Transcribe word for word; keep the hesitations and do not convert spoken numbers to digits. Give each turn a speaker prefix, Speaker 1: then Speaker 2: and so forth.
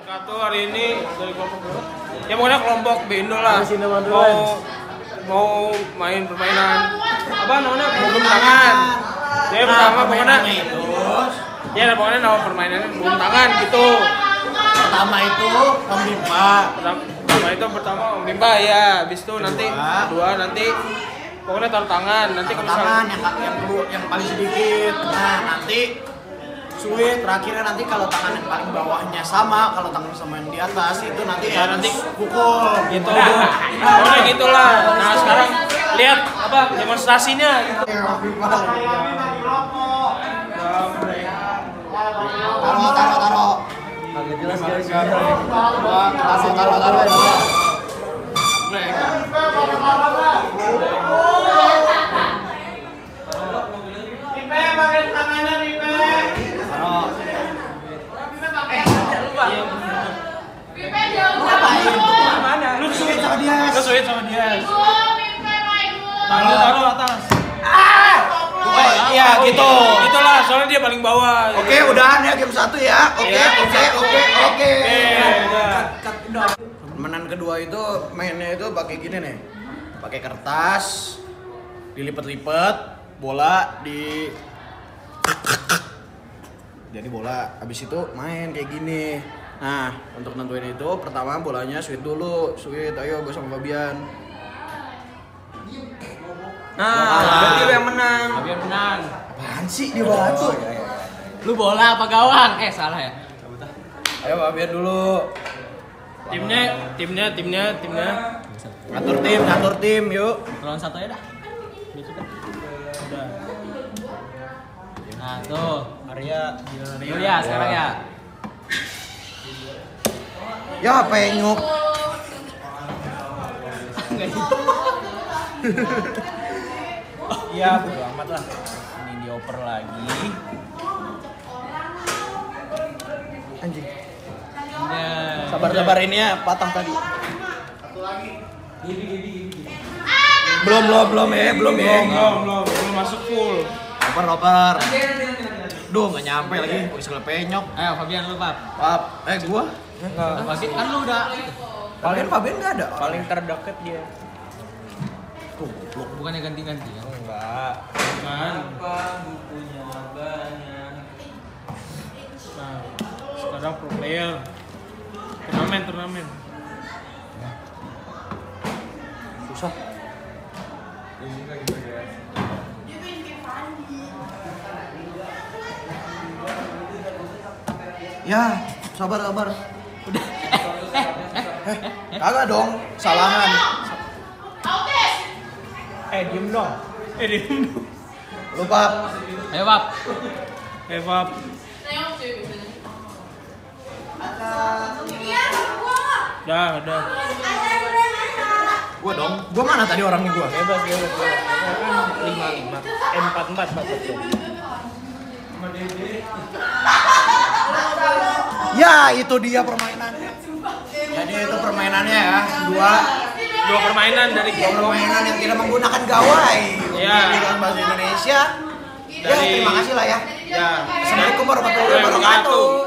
Speaker 1: Satu hari ini dari kelompok berapa? Ya pokoknya kelompok Bendo lah. Mau mau main permainan apa namanya? Bumbung tangan. Jadi nah, pertama pokoknya itu. Ya pokoknya nama permainannya bumbung tangan gitu.
Speaker 2: Pertama itu Mimba.
Speaker 1: Pertama itu pertama Mimba ya. Habis itu nanti kedua nanti pokoknya taruh tangan. Nanti
Speaker 2: taruh tangan yang yang yang paling sedikit. Nah nanti suit terakhirnya nanti kalau tangan yang paling bawahnya sama, kalau tangan sama yang di atas itu nanti ya nanti pukul
Speaker 1: gitu. Pokoknya gitulah. Nah sekarang lihat apa demonstrasinya gitu.
Speaker 2: Taruh taruh taruh.
Speaker 3: Agak jelas guys.
Speaker 2: Taruh taruh taruh.
Speaker 4: Ripe pakai tangannya Ripe. Ripe jauh.
Speaker 1: Mana?
Speaker 2: Lu suit sama dia.
Speaker 1: Lu suit sama dia.
Speaker 4: Ripe main dulu.
Speaker 1: Taruh taruh atas.
Speaker 2: Ah! Oh, iya gitu.
Speaker 1: Itulah soalnya dia paling bawah.
Speaker 2: Oke, udahan ya game satu ya. Oke, oke, oke, oke. Permainan kedua itu mainnya itu pakai gini nih. Pakai kertas, dilipat-lipat, bola di jadi bola, habis itu main kayak gini. Nah, untuk nentuin itu pertama bolanya sweet dulu, sweet. Ayo gue sama Fabian.
Speaker 3: Nah, berarti lu yang menang.
Speaker 1: Fabian menang.
Speaker 2: Apaan sih dia batu?
Speaker 3: Lu bola apa gawang? Eh salah ya.
Speaker 2: Ayo Fabian dulu.
Speaker 1: Timnya, timnya, timnya, timnya.
Speaker 2: Ngatur tim, ngatur tim, yuk.
Speaker 3: Lawan satu aja dah. Udah. Nah tuh, Arya, Arya ya sekarang ya.
Speaker 2: Ya penyuk.
Speaker 3: Iya, bodo amat lah. Ini dioper lagi.
Speaker 2: Anjing.
Speaker 3: Ya.
Speaker 2: Sabar-sabar ini ya, patah tadi. Satu lagi. Belum, belum, belum ya, belum ya.
Speaker 1: Belum, belum, belum masuk full.
Speaker 2: Oper, oper. Duh, nggak nyampe lagi. Kok bisa penyok.
Speaker 3: Ayo Fabian lu, Pap.
Speaker 2: Pap, eh gua.
Speaker 3: Fabian kan lu udah.
Speaker 2: Kalian Fabian nggak ada.
Speaker 1: Paling terdekat dia.
Speaker 2: Tuh, goblok.
Speaker 3: Bukannya ganti-ganti ya?
Speaker 1: Enggak. Kan bukunya banyak. Nah, sekarang pro player. Turnamen, turnamen.
Speaker 2: Susah. Ya, sabar, sabar.
Speaker 3: Udah. Eh, eh,
Speaker 2: Eh, kagak dong, salahan.
Speaker 1: Eh, diem dong. Eh, diem dong.
Speaker 2: Lu Pap.
Speaker 3: ayo Pap.
Speaker 1: Eh, Pap. Dah, dah.
Speaker 2: Gua dong. Gua mana tadi orangnya gua?
Speaker 1: Bebas, bebas, bebas. Kan lima, lima. Eh, empat, empat, empat, empat.
Speaker 2: Ya, itu dia permainannya. Jadi itu permainannya ya. Dua
Speaker 1: Dua permainan dari
Speaker 2: dua permainan yang tidak menggunakan gawai.
Speaker 1: Ya.
Speaker 2: Dengan bahasa Indonesia. Ya,
Speaker 1: Dari-
Speaker 2: terima kasih lah ya.
Speaker 1: Ya.
Speaker 2: Assalamualaikum warahmatullahi wabarakatuh.
Speaker 1: Wabarakatuh.